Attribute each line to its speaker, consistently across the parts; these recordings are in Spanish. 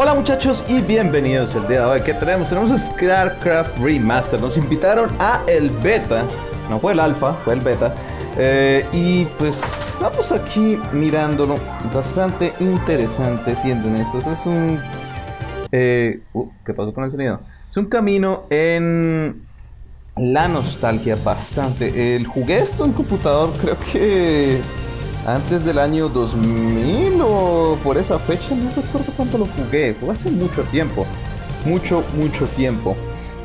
Speaker 1: Hola muchachos y bienvenidos el día de hoy. ¿Qué tenemos? Tenemos StarCraft Remastered. Nos invitaron a el beta. No fue el alfa, fue el beta. Y pues estamos aquí mirándolo. Bastante interesante, siendo honestos. Es un... ¿qué pasó con el sonido? Es un camino en la nostalgia bastante. Jugué esto en computador, creo que antes del año 2000 o por esa fecha, no recuerdo cuánto lo jugué. Fue hace mucho tiempo. Mucho tiempo.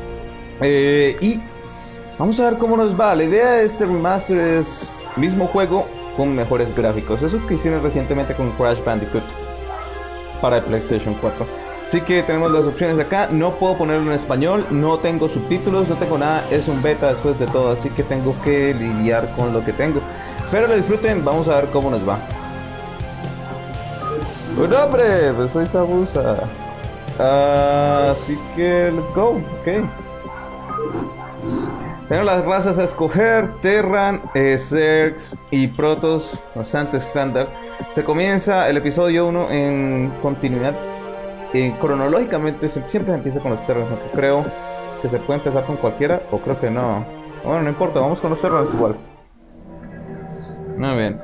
Speaker 1: Y vamos a ver cómo nos va. La idea de este remaster es mismo juego con mejores gráficos. Eso que hicieron recientemente con Crash Bandicoot para el PlayStation 4. Así que tenemos las opciones acá. No puedo ponerlo en español, no tengo subtítulos, no tengo nada. Es un beta después de todo, así que tengo que lidiar con lo que tengo. Espero lo disfruten, vamos a ver cómo nos va. Bueno, hombre, pues soy Sabusa. Así que let's go, ok. Tenemos las razas a escoger: Terran, Zergs y Protoss, bastante estándar. Se comienza el episodio 1 en continuidad. Cronológicamente siempre empieza con los Terrans, aunque creo que se puede empezar con cualquiera, o creo que no. Bueno, no importa, vamos con los Terrans igual. Muy bien.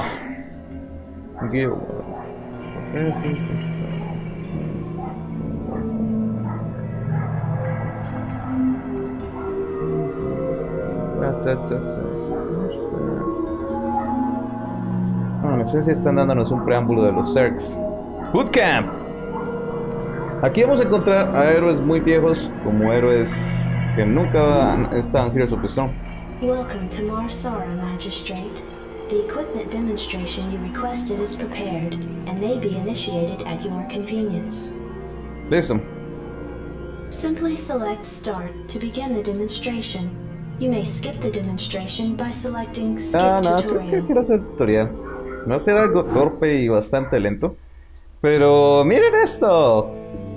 Speaker 1: No sé si están dándonos un preámbulo de los Zergs. Bootcamp. Aquí vamos a encontrar a héroes muy viejos como héroes que nunca han estado en Heroes of the Storm.
Speaker 2: Welcome to Mar Sara, Magistrate. The equipment demonstration you requested is prepared and may be initiated at your convenience.
Speaker 1: Listo.
Speaker 2: Simply select Start to begin the demonstration. You may skip the demonstration by selecting Skip
Speaker 1: No, creo
Speaker 2: Tutorial.
Speaker 1: que quiero hacer el tutorial. Va a ser algo torpe y bastante lento. Pero miren esto.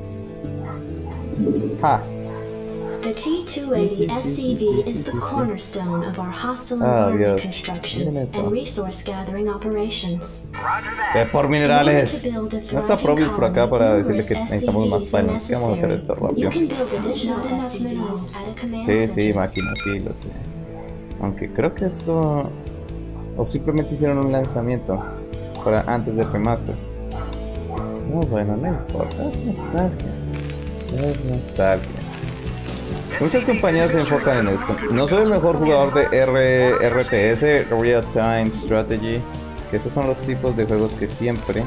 Speaker 1: Ha.
Speaker 2: The T-280 SCV is the cornerstone of our hostile environment
Speaker 1: Dios.
Speaker 2: construction
Speaker 1: Miren eso.
Speaker 2: and resource gathering operations.
Speaker 1: Por minerales. No está Provis por acá para decirle que necesitamos más paneles. ¿Qué vamos a hacer esto rápido?
Speaker 2: You can build additional SCVs at a command
Speaker 1: Sí,
Speaker 2: center.
Speaker 1: máquina, sí, lo sé. Aunque creo que esto... O simplemente hicieron un lanzamiento para antes del remaster. No, bueno, no importa, es nostalgia. Es nostalgia. Muchas compañías se enfocan en esto. No soy el mejor jugador de RTS, Real Time Strategy, que esos son los tipos de juegos que siempre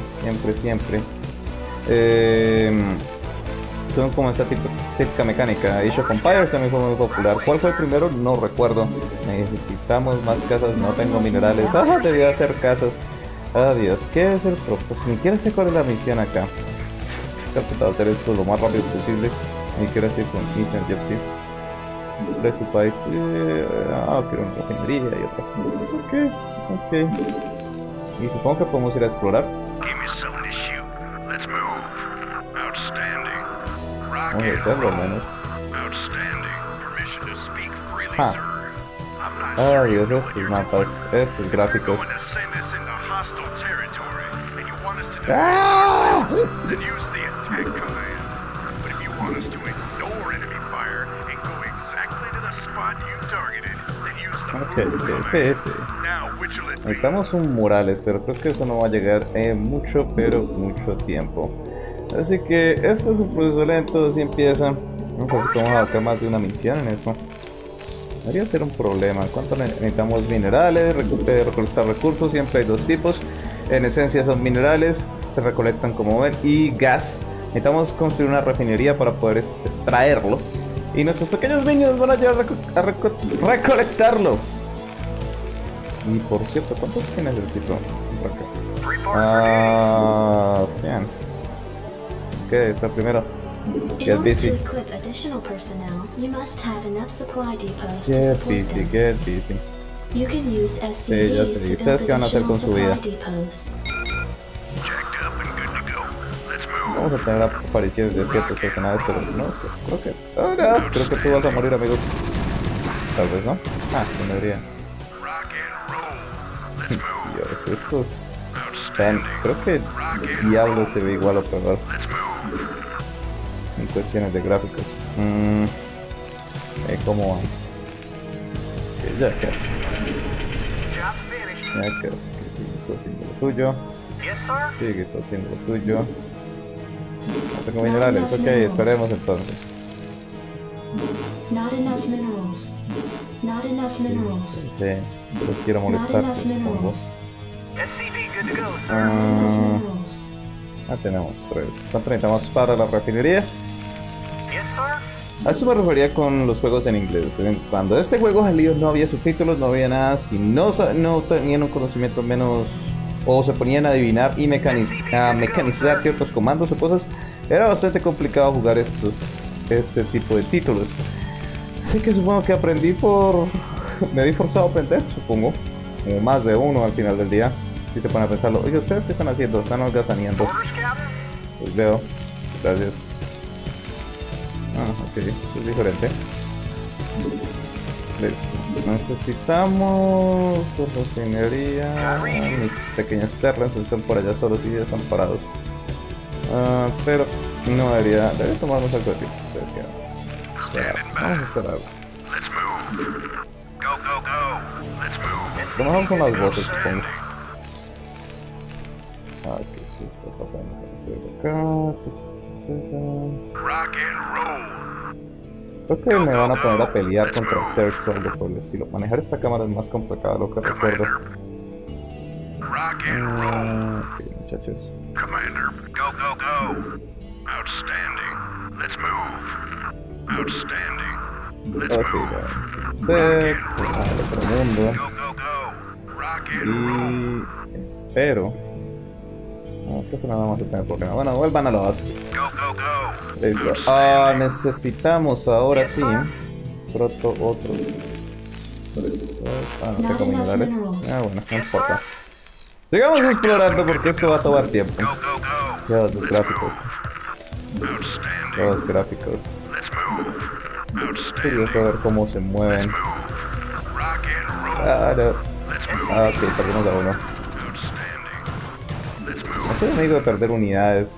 Speaker 1: son como esa típica mecánica. Age of Empires también fue muy popular. ¿Cuál fue el primero? No recuerdo. Necesitamos más casas, no tengo minerales. Debía hacer casas. Dios, ¿qué es el propósito? Ni siquiera sé cuál es la misión acá. Estoy tratando de hacer esto lo más rápido posible. Ni quiero decir con Mission Objective. 3 supplies. Quiero una refinería y otras cosas. Ok. Y supongo que podemos ir a explorar. Vamos a hacerlo al menos. Dios, estos mapas, estos gráficos. Ok, sí. Necesitamos un murales, pero creo que eso no va a llegar en mucho tiempo. Así que esto es un proceso lento, así empieza. Vamos a ver cómo vamos a sacar más de una misión en eso. Debería ser un problema. ¿Cuánto necesitamos? Minerales, recolectar recursos. Siempre hay dos tipos. En esencia son minerales, se recolectan como ven, y gas. Necesitamos construir una refinería para poder extraerlo. Y nuestros pequeños niños van a llegar a recolectarlo. Y por cierto, ¿cuántos que necesito? 100. Ok, eso primero. Get busy. Get busy.
Speaker 2: You can use
Speaker 1: Sí, ya sé. ¿Y ustedes qué van a hacer con su vida? Vamos a tener apariciones de ciertos personajes, pero no sé. Creo que tú vas a morir, amigo. Tal vez, ¿no? No debería. Dios, estos... Creo que Diablo se ve igual o peor. en cuestiones de gráficos. ¿Cómo van? Ya casi. Ya casi. Que sigue todo haciendo lo tuyo. Sigue todo haciendo lo tuyo. No tengo minerales. Ok, esperemos entonces.
Speaker 2: Not enough minerals. Not enough minerals.
Speaker 1: Sí, no quiero molestarte, supongo. Tenemos 3. ¿Cuánto necesitamos para la refinería? A eso me refería con los juegos en inglés. Cuando este juego salió no había subtítulos, no había nada. Si no tenían un conocimiento menos, o se ponían a adivinar y a mecanizar ciertos comandos o cosas, era bastante complicado jugar este tipo de títulos. Así que supongo que aprendí por... me vi forzado a aprender, supongo. Como más de uno al final del día. Si se ponen a pensarlo. Oye, ¿ustedes qué están haciendo? Están holgazaneando. Pues veo. Gracias. Ok, es diferente. Listo. Necesitamos refinería. Mis pequeños Terrans están por allá solos y desamparados. Pero no debería tomarnos algo de tiempo. Ustedes quedan. Vamos a hacer algo. Vamos con las voces, supongo. ¿Qué está pasando con ustedes acá? Creo que me van a poner a pelear contra Zerx o algo por el estilo. Manejar esta cámara es más complicado de lo que recuerdo. Ok, muchachos. Oh, sí, Zerx, al otro mundo. Y espero. No, creo que no vamos a tener problema. Bueno, vuelvan a la base. Listo. Necesitamos ahora sí. Pronto otro. No tengo minerales. Bueno, no importa. Sigamos explorando porque esto va a tomar tiempo. Ya los gráficos. Los gráficos. Curioso ver cómo se mueven. No. Ok, perdimos a uno. No soy amigo de perder unidades.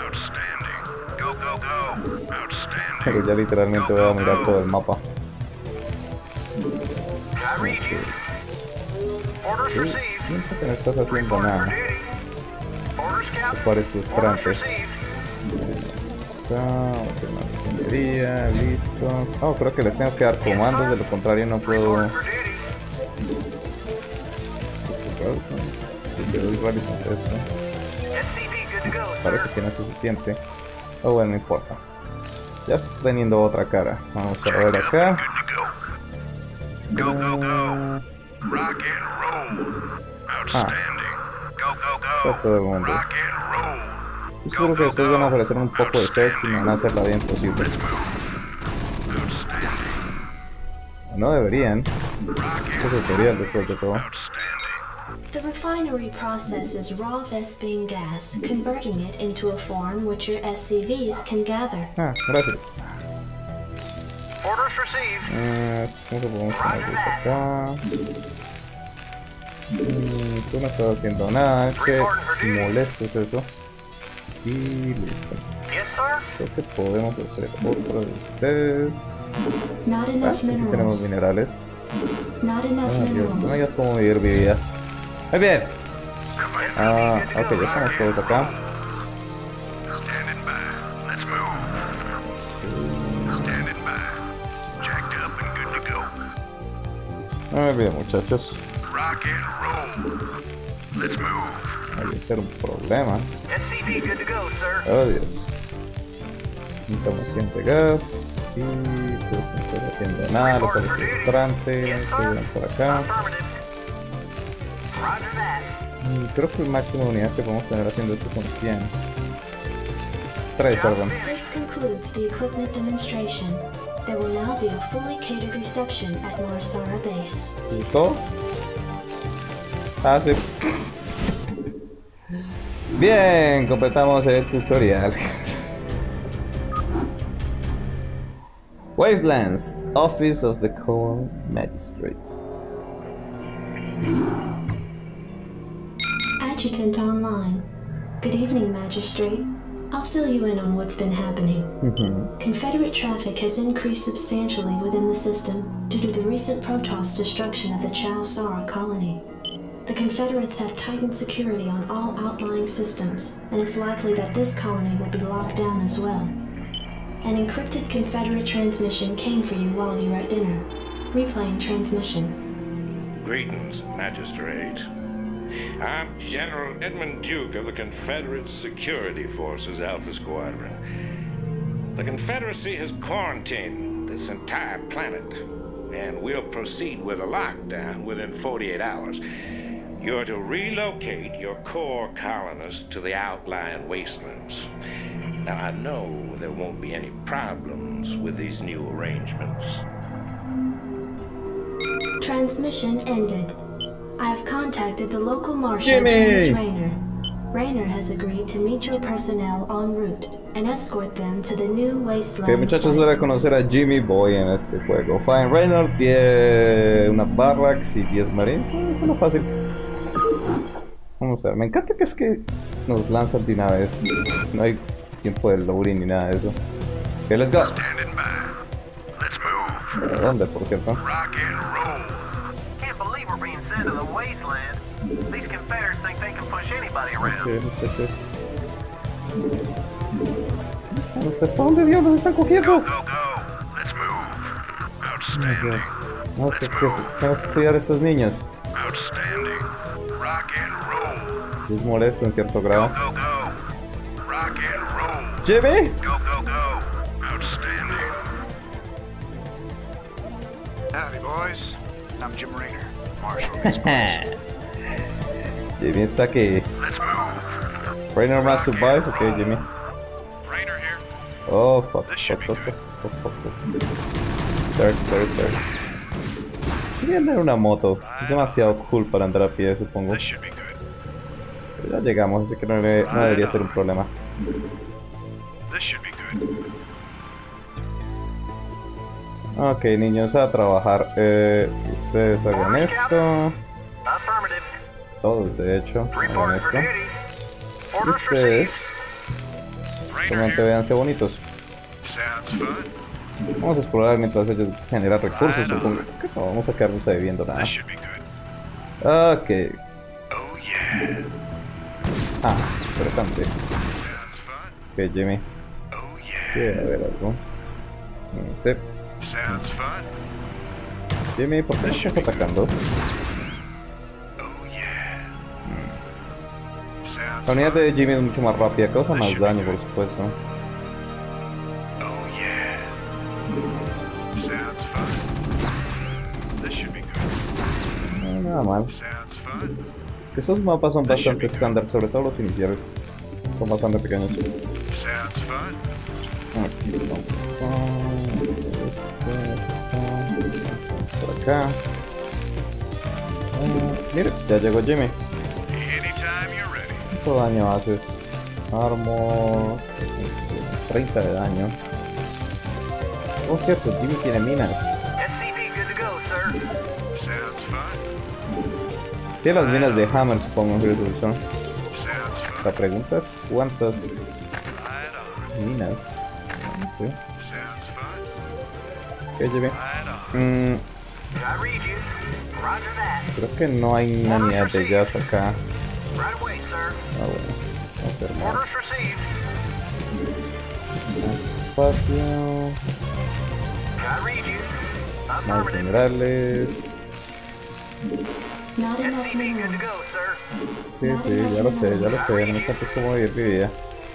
Speaker 1: Pero ya literalmente voy a mirar todo el mapa. Siento que no estás haciendo nada. Lo cual es frustrante. Vamos a hacer una refinería, listo. Oh, creo que les tengo que dar comandos, de lo contrario no puedo. Parece que no es suficiente. Oh, bueno, no importa. Ya está teniendo otra cara. Vamos a ver acá. Está todo el mundo. Yo seguro que después van a aparecer un poco de sex y me van a hacer la vida imposible. No deberían. Esto es tutorial después de todo.
Speaker 2: The refinery processes raw Vespene gas, converting it into a form which your SCVs can gather.
Speaker 1: Gracias. ¿Cómo que podemos poner eso acá? Tú no estás haciendo nada, qué molesto es eso. Y listo. Creo que podemos hacer otro de ustedes. Sí tenemos minerales. Dios, no me digas cómo vivir mi vida. Muy bien. Ok, ya estamos todos acá. Muy bien, muchachos. Hay que ser un problema. Oh, Dios. Necesitamos siempre gas. Y pues no estoy haciendo nada, lo cual es frustrante. Que vienen por acá. Creo que el máximo de unidades que podemos tener haciendo esto son 100. 3, perdón.
Speaker 2: This concludes the equipment demonstration. There will now be a fully catered reception at Morisara Base.
Speaker 1: ¿Listo? Sí. Bien, completamos el tutorial. Wastelands, Office of the Coal Magistrate.
Speaker 2: Adjutant online. Good evening, Magistrate. I'll fill you in on what's been happening. Confederate traffic has increased substantially within the system due to the recent Protoss destruction of the Chao Sara colony. The Confederates have tightened security on all outlying systems, and it's likely that this colony will be locked down as well. An encrypted Confederate transmission came for you while you were at dinner. Replaying transmission.
Speaker 3: Greetings, Magistrate. I'm General Edmund Duke of the Confederate Security Forces Alpha Squadron. The Confederacy has quarantined this entire planet, and we'll proceed with a lockdown within 48 hours. You're to relocate your core colonists to the outlying wastelands. Now, I know there won't be any problems with these new arrangements.
Speaker 2: Transmission ended. I have contacted the local marshal, James Raynor. Raynor has agreed to meet your personnel en route and escort them to the new wasteland.
Speaker 1: Ok, muchachos, hora de conocer a Jimmy Boy en este juego. Fine Raynor tiene una barracks y 10 marines. Es una fácil. Vamos a ver. Me encanta que es que nos lanzan de una vez. No hay tiempo de loading ni nada de eso. Ok, let's go. ¿A dónde, por cierto?
Speaker 4: To the wasteland. These Confederates think they can push anybody around.
Speaker 1: ¿Para dónde diablos están cogiendo?
Speaker 4: Go, go, go. Let's move. Outstanding.
Speaker 1: No, tengo que cuidar a estos niños.
Speaker 4: Outstanding. Rock and roll.
Speaker 1: Es molesto en cierto grado.
Speaker 4: Go, go, go. Rock and roll.
Speaker 1: Jimmy.
Speaker 4: Go, go, go. Outstanding. Howdy, boys. I'm Jim Raynor.
Speaker 1: Jimmy está aquí. Raynor must survive. Ok, Jimmy. Oh, fuck. Quería andar una moto. Es demasiado cool para andar a pie, supongo. Pero ya llegamos, así que no debería ser un problema. Ok, niños, a trabajar. Ustedes hagan esto. Todos, de hecho, hagan esto. Y ustedes solamente véanse bonitos. Vamos a explorar mientras ellos generan recursos, supongo. No vamos a quedarnos bebiendo nada. Ok. Ah, interesante. Ok, Jimmy. Quiero ver algo. No sé. Jimmy, ¿por qué me estás atacando? La unidad de Jimmy es mucho más rápida, causa más daño, por supuesto. No, nada mal. Estos mapas son bastante estándar, sobre todo los iniciales. Son bastante pequeños. Aquí por acá. Mira, ya llegó Jimmy. ¿Cuánto daño haces? Armor 30 de daño. Oh, cierto, Jimmy tiene minas. Tiene las minas de Hammer, supongo que son. La pregunta es cuántas minas. Okay. Ok, Jimmy. Creo que no hay una unidad de gas acá. Ah, bueno. Vamos a hacer más. Más espacio. Más minerales. Sí, ya lo sé. No me cuentes cómo vivir mi vida.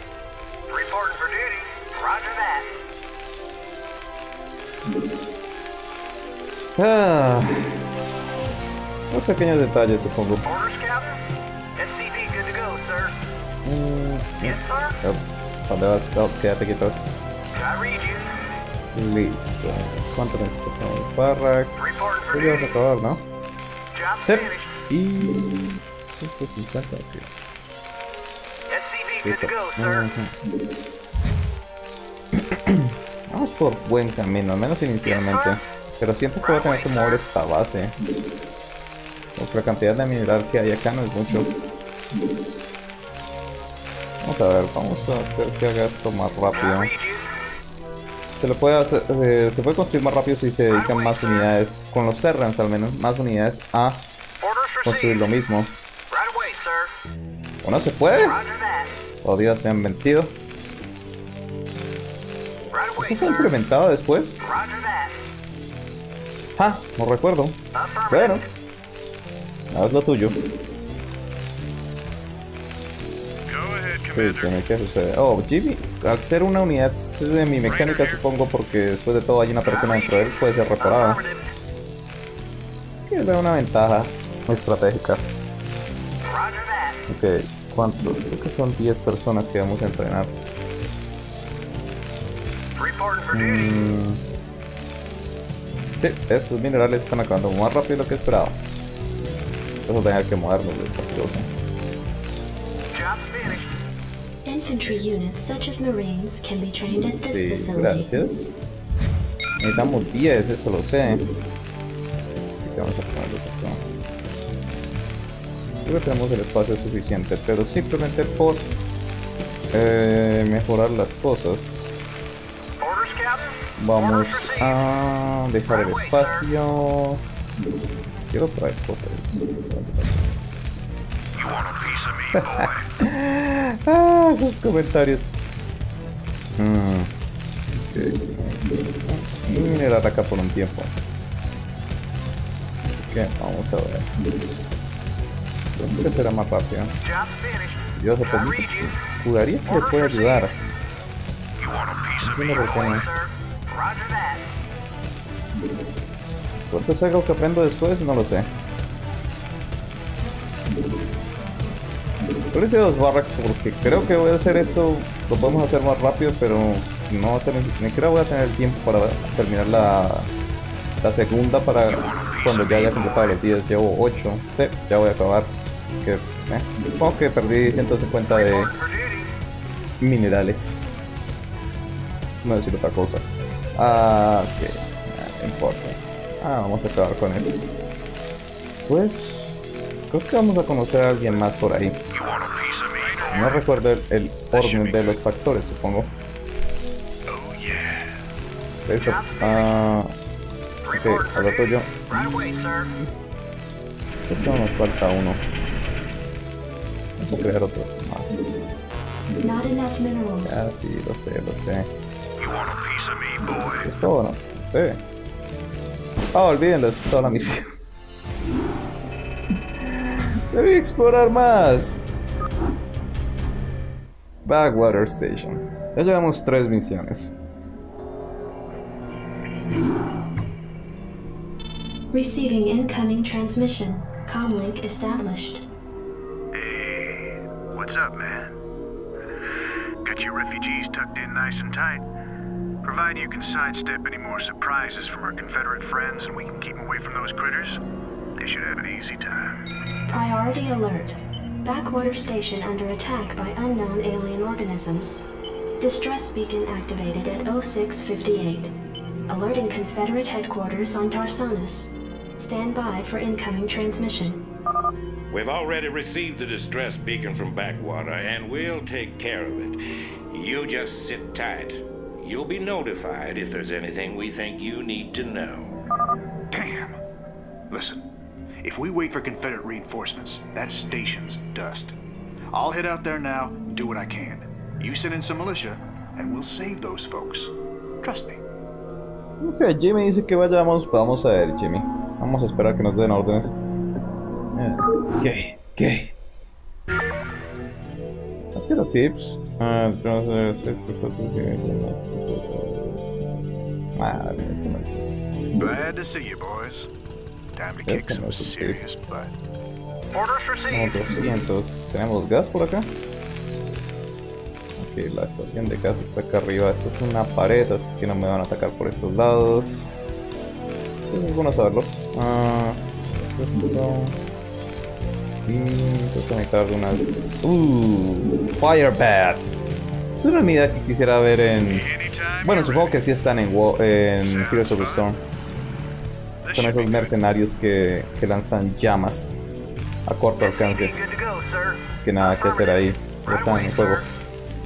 Speaker 1: Unos pequeños detalles, supongo. ¿Dónde vas? No, quédate quieto. Listo. ¿Cuánto necesito? Barracks. Tú ya vas a acabar, ¿no? Sí. Y 150, ok. Listo. Vamos por buen camino, al menos inicialmente. Pero siento que voy a tener que mover esta base. Porque la cantidad de mineral que hay acá no es mucho. Vamos a ver, vamos a hacer que haga esto más rápido. Se lo puede hacer, se puede construir más rápido si se dedican más unidades, con los Terrans al menos, más unidades a construir lo mismo. ¿O no se puede? Oh Dios, me han mentido. ¿Eso fue implementado después? Ah, no recuerdo. Bueno, haz lo tuyo. ¿Qué sucede? Oh, Jimmy, al ser una unidad semi-mecánica, supongo, porque después de todo hay una persona dentro de él, puede ser reparada. Que le da una ventaja estratégica. Ok, ¿cuántos? Creo que son 10 personas que vamos a entrenar. Sí, estos minerales están acabando más rápido de lo que esperaba. Eso tenía que movernos de esta cosa.
Speaker 2: Infantry units such as Marines can be trained at this
Speaker 1: Sí,
Speaker 2: facility.
Speaker 1: gracias. Necesitamos 10, eso lo sé. Así que vamos a ponerlos acá. Creo que tenemos el espacio suficiente, pero simplemente por mejorar las cosas. Vamos a dejar el espacio. Quiero traer cosas de estas. Ah, esos comentarios. Okay. Minerar acá por un tiempo. Así que vamos a ver. Creo que será más rápido. Dios, jugaría que le puede ayudar. No entiendo por qué no. ¿Cuánto es algo que aprendo después? No lo sé. Yo le hice 2 barracks porque creo que voy a hacer esto. Lo podemos hacer más rápido, pero no va a ser. Ni siquiera voy a tener el tiempo para terminar la segunda para cuando ya haya completado los 10. Llevo 8. Sí, ya voy a acabar. Así que, supongo que perdí 150 de minerales. No decir otra cosa. Ah, ok. No importa. Vamos a acabar con eso. Pues creo que vamos a conocer a alguien más por ahí. No recuerdo el orden de los factores, supongo. Eso. Ok, a lo tuyo. Esto nos falta uno. Vamos a crear otros más.
Speaker 2: Not enough minerals.
Speaker 1: Ah, sí, lo sé, lo sé. Eso no. Sí. Olvídenlo, eso es toda la misión. Debí explorar más. Backwater Station. Ya llevamos 3 misiones.
Speaker 2: Receiving incoming transmission. Comlink established.
Speaker 5: Hey, what's up, man? Got your refugees tucked in nice and tight. Provided you can sidestep any more surprises from our Confederate friends and we can keep them away from those critters, they should have an easy time.
Speaker 2: Priority alert. Backwater station under attack by unknown alien organisms. Distress beacon activated at 0658. Alerting Confederate headquarters on Tarsonis. Stand by for incoming transmission.
Speaker 3: We've already received the distress beacon from Backwater, and we'll take care of it. You just sit tight. You'll be notified if there's anything we think you need to know.
Speaker 5: Damn. Listen, if we wait for Confederate reinforcements, that station's dust. I'll head out there now and do what I can. You send in some militia, and we'll save those folks. Trust me.
Speaker 1: Ok, Jimmy dice que vayamos. Vamos a ver, Jimmy. Vamos a esperar que nos den órdenes. ¿Qué? Quiero tips.
Speaker 5: Glad to see you, boys. Time to kick some serious butt.
Speaker 4: Orders
Speaker 1: No,
Speaker 4: received.
Speaker 1: 200. ¿Tenemos gas por acá? Ok, la estación de gas está acá arriba. Esto es una pared, así que no me van a atacar por estos lados. Es bueno saberlo. Y tengo que necesitar de unas... Firebat. Es una unidad que quisiera ver en... Bueno, supongo que sí están en Heroes of the Storm. Son esos mercenarios que lanzan llamas a corto alcance.
Speaker 4: Good to go, sir.
Speaker 1: Que nada que hacer ahí. Ya están en el juego.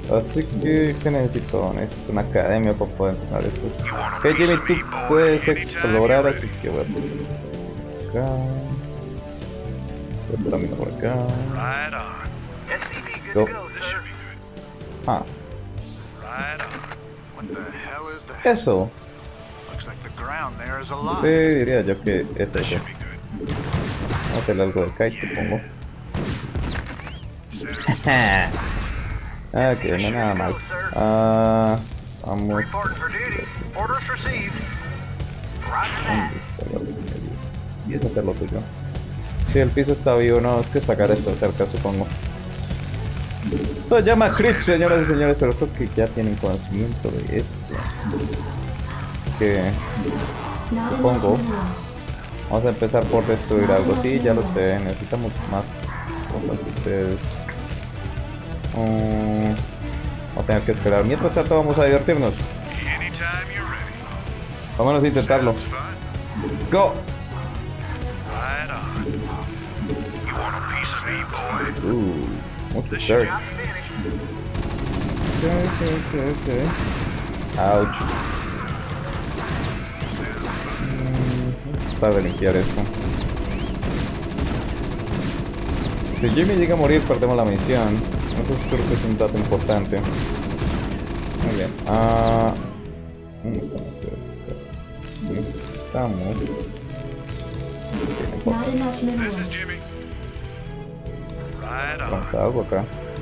Speaker 1: Así que, ¿qué necesito? Necesito una academia para poder entrenar estos. Ok, Jimmy, tú puedes explorar, así que voy a poner esto acá. Voy a poner por acá.
Speaker 5: Right on.
Speaker 4: SCP
Speaker 1: Go.
Speaker 4: good to go,
Speaker 5: This
Speaker 4: sir.
Speaker 5: should be good.
Speaker 1: Ah,
Speaker 5: Right on. What the hell is that?
Speaker 1: eso.
Speaker 5: Looks like the ground there is
Speaker 1: Sí,
Speaker 5: alive.
Speaker 1: diría yo que es
Speaker 5: This
Speaker 1: eso.
Speaker 5: should be good.
Speaker 1: Vamos a hacerle algo de kite, supongo.
Speaker 5: Sounds
Speaker 1: Ah, que no es nada mal. Ah, vamos.
Speaker 4: Reporting for duty. Orders received. Roger
Speaker 1: ¿Dónde
Speaker 4: that.
Speaker 1: está el otro medio? Y es hacer lo tuyo. Sí, el piso está vivo, no, es que sacar esto cerca, supongo. Se llama Creep, señoras y señores, pero creo que ya tienen conocimiento de esto. Así que
Speaker 2: Not
Speaker 1: Supongo.
Speaker 2: enough minerals.
Speaker 1: vamos a empezar por destruir algo. Sí, ya lo sé, necesitamos más cosas de ustedes. Vamos a tener que esperar. Mientras tanto, vamos a divertirnos.
Speaker 5: anytime you're ready.
Speaker 1: Vámonos a intentarlo.
Speaker 5: Sounds fun.
Speaker 1: Let's go.
Speaker 5: Right on. You want a piece of me, boy?
Speaker 1: Muchos shirts. Ok. Ouch. Para de limpiar eso. Si Jimmy llega a morir, perdemos la misión. Eso creo que es un dato importante. Muy bien. ¿Dónde estamos? Aquí estamos. Ok, no
Speaker 2: Not enough
Speaker 5: This is
Speaker 2: minerals.
Speaker 5: Jimmy. Right on.
Speaker 1: vamos a algo acá.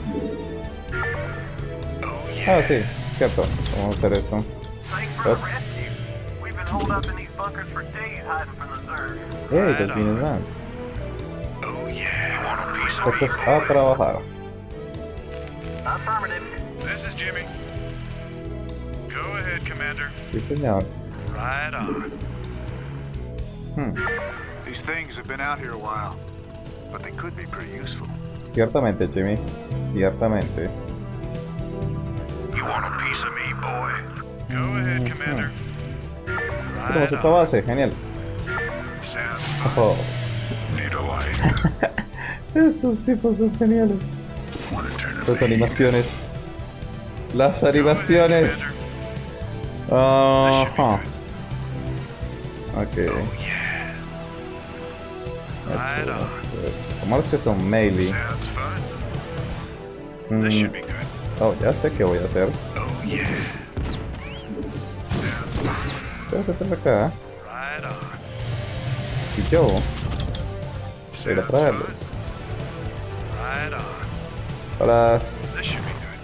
Speaker 5: Oh yeah.
Speaker 1: Ah, sí, cierto. Vamos a hacer esto.
Speaker 4: Thanks for
Speaker 1: Up.
Speaker 4: the rescue. We've been holed up in these bunkers for days hiding from the Zerg.
Speaker 1: Hey, dos tienes más.
Speaker 5: Oh yeah. You want a piece of me,
Speaker 1: Estos a trabajar.
Speaker 4: Affirmative.
Speaker 5: This is Jimmy. Go ahead, Commander.
Speaker 1: Sí, señor.
Speaker 5: Right on.
Speaker 6: These things have been out here a while, but they could be pretty useful.
Speaker 1: Ciertamente, Jimmy. Ciertamente.
Speaker 5: You want a piece of me, boy? Go ahead, Commander.
Speaker 1: Tenemos
Speaker 5: Right
Speaker 1: otra
Speaker 5: on.
Speaker 1: base, genial.
Speaker 5: Sounds fun.
Speaker 1: Oh,
Speaker 5: Need a light.
Speaker 1: estos tipos son geniales.
Speaker 5: Want to turn
Speaker 1: Las animaciones. Las animaciones. Ajá. Ok.
Speaker 5: Right on.
Speaker 1: Como es que son melee.
Speaker 5: Sounds fun.
Speaker 1: Mm,
Speaker 5: This should be good.
Speaker 1: oh, ya sé qué voy a hacer.
Speaker 5: Oh yeah. Sounds fun.
Speaker 1: Voy a hacer acá.
Speaker 5: Right on.
Speaker 1: Y yo voy a ir a
Speaker 5: Sounds
Speaker 1: traerlos.
Speaker 5: fun. Right on.
Speaker 1: Para.
Speaker 5: This should be good.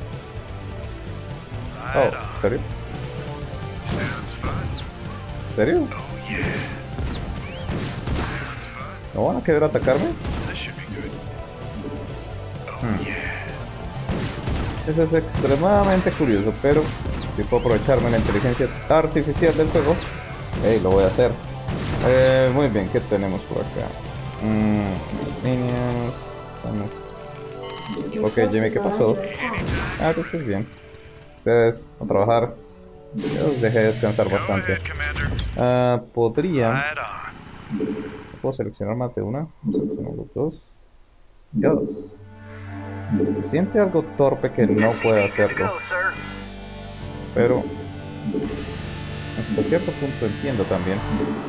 Speaker 1: Oh,
Speaker 5: Right
Speaker 1: ¿en
Speaker 5: on.
Speaker 1: serio?
Speaker 5: Sounds fun.
Speaker 1: ¿En serio?
Speaker 5: Oh yeah. Sounds fun.
Speaker 1: ¿No van a querer atacarme?
Speaker 5: This should be good. Oh yeah.
Speaker 1: Eso es extremadamente curioso, pero si puedo aprovecharme de la inteligencia artificial del juego, hey, lo voy a hacer. Muy bien, ¿qué tenemos por acá? Las líneas. Vamos.
Speaker 2: Your
Speaker 1: Ok, Jimmy,
Speaker 2: forces
Speaker 1: ¿qué
Speaker 2: are
Speaker 1: pasó?
Speaker 2: under attack.
Speaker 1: Ah, tú estás bien. Ustedes, a trabajar. Yo los dejé descansar
Speaker 5: Go
Speaker 1: bastante.
Speaker 5: ahead, Commander.
Speaker 1: Podría.
Speaker 5: Right on.
Speaker 1: ¿Puedo seleccionar más de una? Selecciono los dos. Dios. Se siente algo torpe que no puede
Speaker 4: SCP good to
Speaker 1: hacerlo.
Speaker 4: go, sir.
Speaker 1: Pero hasta cierto punto entiendo también.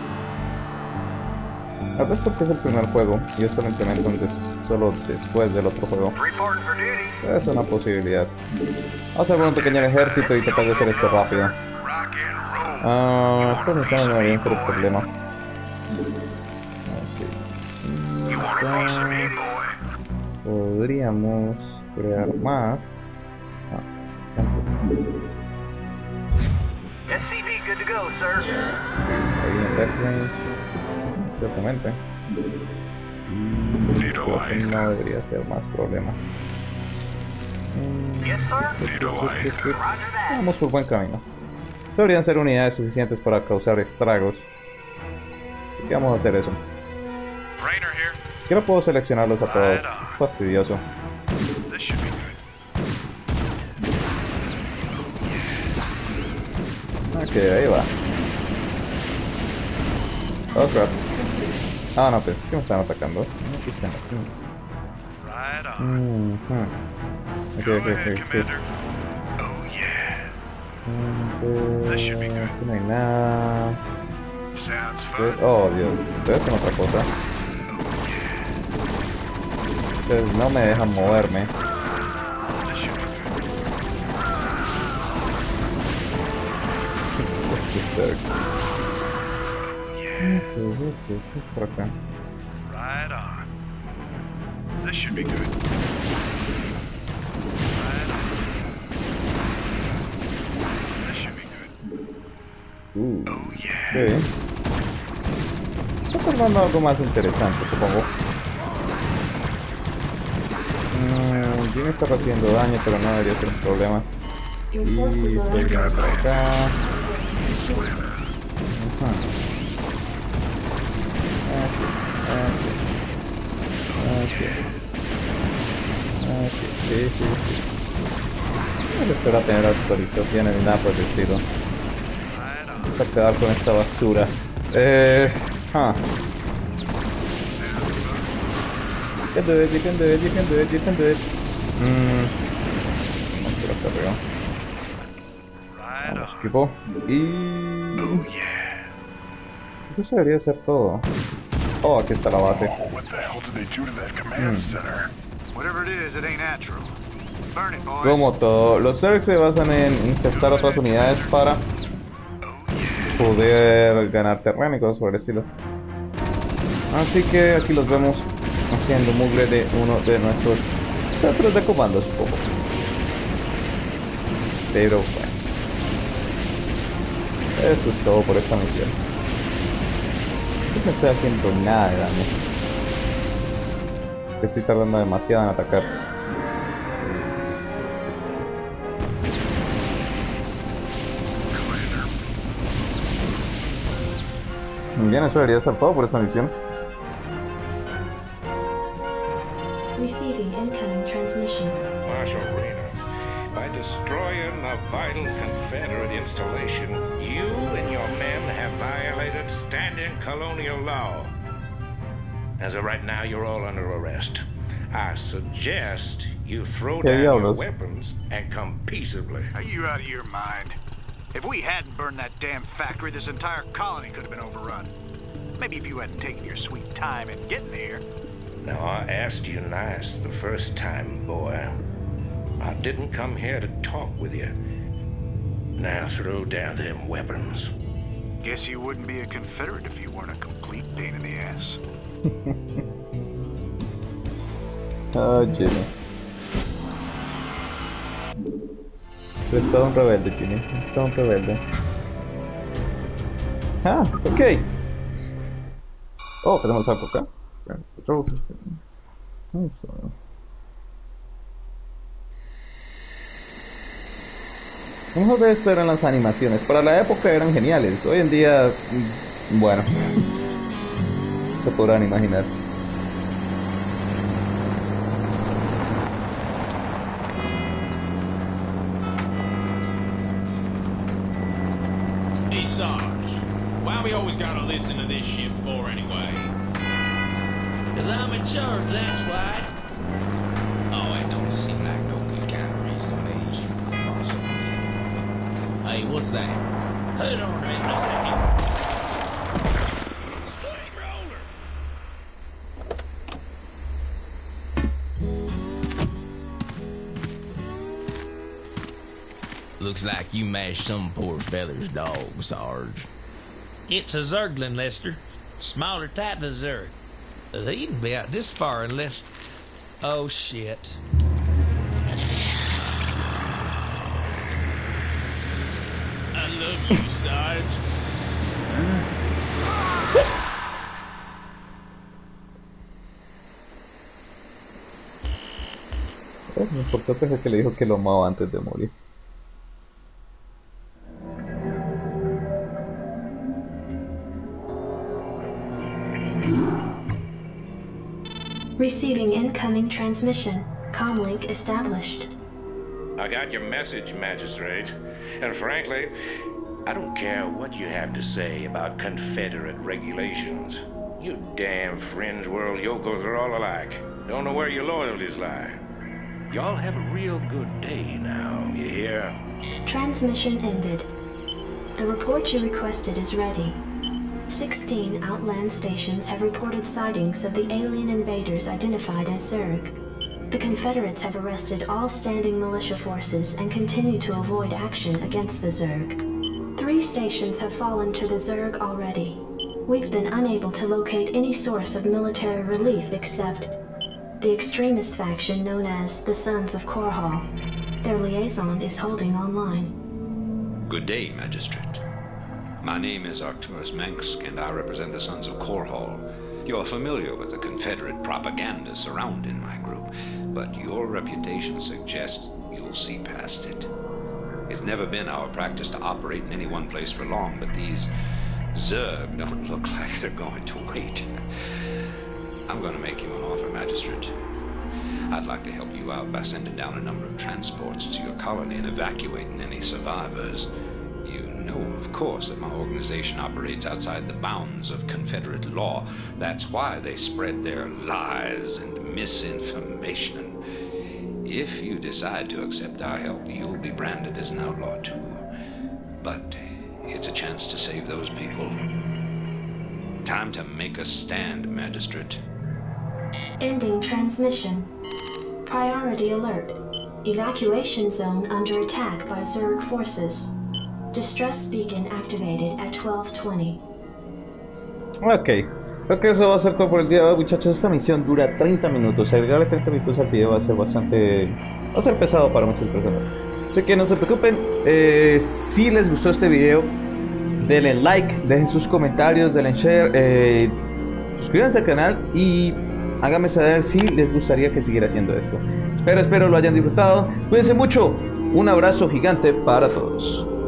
Speaker 1: Tal vez porque es el primer juego y esto lo implementan solo después del otro juego.
Speaker 4: Reporting for duty.
Speaker 1: Es una posibilidad. Vamos a armar un pequeño ejército y tratar de hacer esto rápido.
Speaker 5: Rock and roll.
Speaker 1: Estas misiones no deberían ser el problema.
Speaker 5: You want a piece of me,
Speaker 1: Ok.
Speaker 5: boy?
Speaker 1: Podríamos crear más.
Speaker 4: SCP good to go, sir.
Speaker 1: Attack range. Ciertamente.
Speaker 5: Need a
Speaker 1: Creo que
Speaker 5: light.
Speaker 1: no debería ser más problema.
Speaker 4: Yes, sir.
Speaker 5: Need a light.
Speaker 4: Roger that.
Speaker 1: Vamos por buen camino. Deberían ser unidades suficientes para causar estragos. Así que vamos a hacer eso.
Speaker 5: Rainer here.
Speaker 1: Si quiero puedo seleccionarlos a todos. Es fastidioso.
Speaker 5: This should be good.
Speaker 1: Ok, ahí va. Oh crap. Ah, no, pensé que me estaban atacando. No existen así.
Speaker 5: Right on.
Speaker 1: Ok,
Speaker 5: Go
Speaker 1: ok,
Speaker 5: ahead,
Speaker 1: ok, ok.
Speaker 5: Commander.
Speaker 6: This should be good.
Speaker 1: Aquí no hay nada.
Speaker 6: Sounds fun.
Speaker 1: Oh, Dios. Ustedes son otra cosa. Ustedes no me dejan moverme.
Speaker 6: This should be good.
Speaker 1: ¿Qué es por acá?
Speaker 6: Right on. This should be good. Right on. This should be good. Oh yeah.
Speaker 1: Sí. Está tornando algo más interesante, supongo. Jimmy está recibiendo daño, pero no debería ser un problema. Y estoy viendo por acá. Sí. No se espera tener actualizaciones ni nada por el estilo. Vamos a quedar con esta basura. You can do it. Vamos por acá arriba. Vamos, equipo. Y... eso debería ser todo. Oh, aquí está la base.
Speaker 6: What the hell did they do to that command center? Whatever it is, it ain't natural. Burn it, boys.
Speaker 1: Como todo, los Zerg se basan en infestar otras unidades para poder ganar terreno y cosas por el estilo. Así que aquí los vemos haciendo mugre de uno de nuestros centros de comando, supongo. Pero bueno, eso es todo por esta misión. No estoy haciendo nada de daño. Estoy tardando demasiado en atacar. Bien, eso debería ser todo por esta misión.
Speaker 2: Receiving incoming transmission.
Speaker 3: Marshal Rena, by destroying a vital Confederate installation, you and your men have violated standing colonial law. As of right now, you're all under arrest. I suggest you throw down your weapons and come peaceably.
Speaker 6: Are you out of your mind? If we hadn't burned that damn factory, this entire colony could have been overrun. Maybe if you hadn't taken your sweet time in getting here.
Speaker 3: Now, I asked you nice the first time, boy. I didn't come here to talk with you. Now throw down them weapons.
Speaker 6: Guess you wouldn't be a Confederate if you weren't a complete pain in the ass.
Speaker 1: Oh, Jimmy. Es todo un rebelde, Jimmy. Es todo un rebelde. Ah, ok. Oh, tenemos algo acá. Lo mejor de esto eran las animaciones. Para la época eran geniales. Hoy en día, bueno, se podrán imaginar.
Speaker 7: Hey, Sarge, why we always gotta listen to this shit for anyway? 'Cause I'm in charge, that's why. Oh, it don't seem like no good kind of reason to me. Awesome. Hey, what's that? Hold on a second. Straight roller. Looks like you mashed some poor feller's dog, Sarge.
Speaker 8: It's a Zerglin, Lester. Smaller type of Zerg. He can be out this far unless... Oh, shit.
Speaker 7: I love you, Sarge.
Speaker 1: Lo importante es que le dijo que lo amaba antes de morir.
Speaker 2: Receiving incoming transmission. Comlink established.
Speaker 3: I got your message, Magistrate. And frankly, I don't care what you have to say about Confederate regulations. You damn fringe world yokels are all alike. Don't know where your loyalties lie. Y'all have a real good day now, you hear?
Speaker 2: Transmission ended. The report you requested is ready. 16 Outland stations have reported sightings of the alien invaders identified as Zerg. The Confederates have arrested all standing militia forces and continue to avoid action against the Zerg. 3 stations have fallen to the Zerg already. We've been unable to locate any source of military relief except the extremist faction known as the Sons of Korhal. Their liaison is holding online.
Speaker 9: Good day, Magistrate. My name is Arcturus Mengsk, and I represent the Sons of Korhal. You're familiar with the Confederate propaganda surrounding my group, but your reputation suggests you'll see past it. It's never been our practice to operate in any one place for long, but these Zerg don't look like they're going to wait. I'm going to make you an offer, Magistrate. I'd like to help you out by sending down a number of transports to your colony and evacuating any survivors. You know, of course, that my organization operates outside the bounds of Confederate law. That's why they spread their lies and misinformation. If you decide to accept our help, you'll be branded as an outlaw too. But it's a chance to save those people. Time to make a stand, Magistrate.
Speaker 2: Ending transmission. Priority alert. Evacuation zone under attack by Zerg forces. Distress beacon activated at 12:20.
Speaker 1: Ok, creo que eso va a ser todo por el día de hoy, muchachos. Esta misión dura 30 minutos. Agregarle 30 minutos al video va a ser bastante... va a ser pesado para muchas personas. Así que no se preocupen. Si les gustó este video, denle like, dejen sus comentarios, denle share, suscríbanse al canal y háganme saber si les gustaría que siguiera haciendo esto. Espero lo hayan disfrutado. Cuídense mucho. Un abrazo gigante para todos.